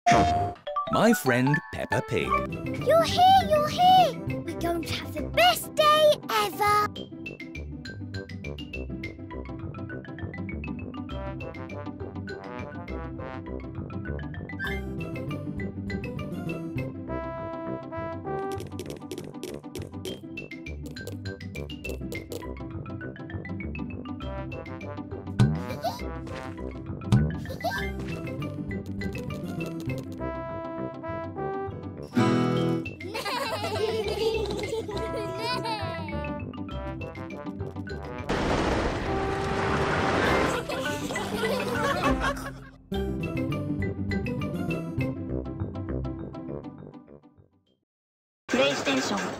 My friend Peppa Pig. You're here, you're here! We're going to have the best day ever! PlayStation